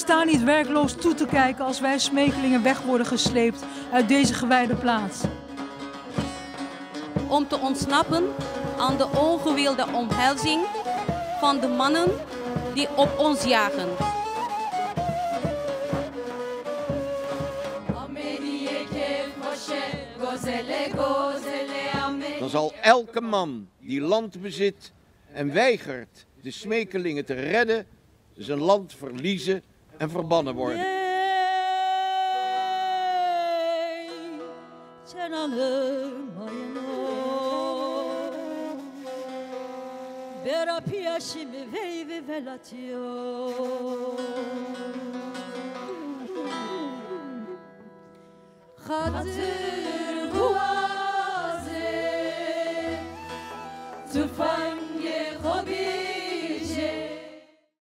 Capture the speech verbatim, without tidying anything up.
staan niet werkloos toe te kijken als wij smekelingen weg worden gesleept uit deze gewijde plaats. Om te ontsnappen aan de ongewilde omhelzing van de mannen die op ons jagen. Dan zal elke man die land bezit en weigert de smekelingen te redden, zijn land verliezen en verbannen worden. To find